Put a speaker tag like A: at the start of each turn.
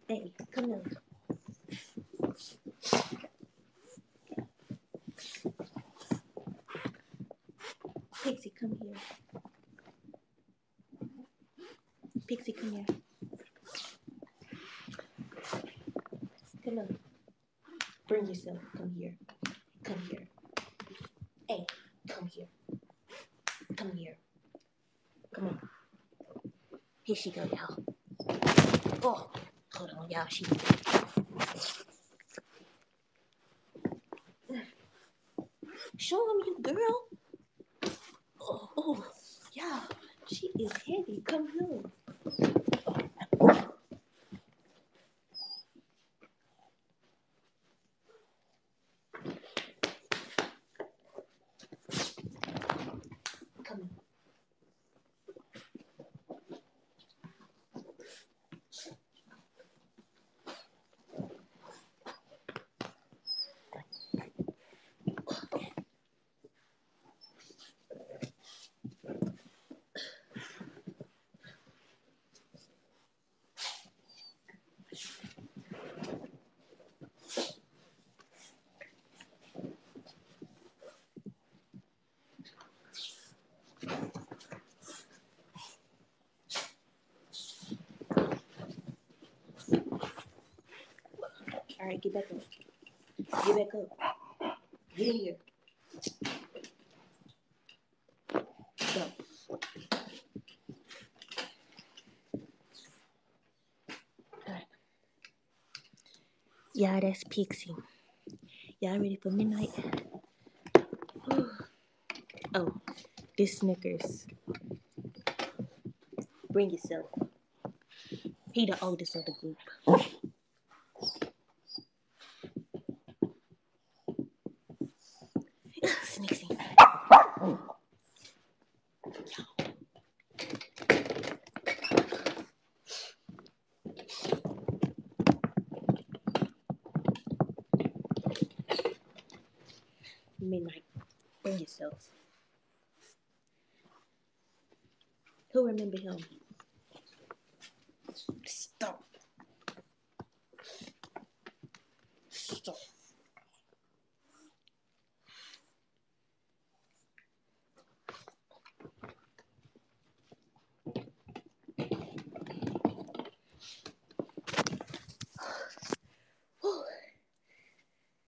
A: Hey, come here. Pixie, come here. Pixie, come here. Come on. Bring yourself. Come here. Come here. Hey, come here. Come here. Come on. Here she go, y'all. Oh, hold on, y'all. Show him, you girl. Oh, yeah. She is heavy. Come here. Come here. All right, get back up. Get back up. Get in here. Go. All right. Yeah, that's Pixie. Y'all ready for midnight? Oh, this Snickers. Bring yourself. He the oldest of the group. Snixie. Midnight. Bring yourself. Who remember him?